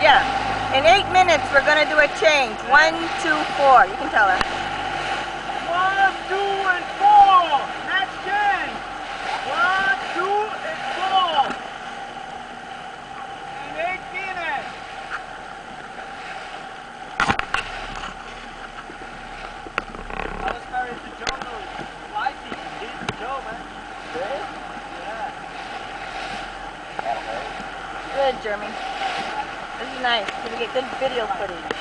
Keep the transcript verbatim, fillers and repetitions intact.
Yeah. In eight minutes, we're going to do a change. One, two, four. You can tell her. One, two, and four. Next change. One, two, and four. In eight minutes. I was married to Joe. Lighting. He's Joe, man. Really? Yeah. Good, Jeremy. This is nice. We get good video footage.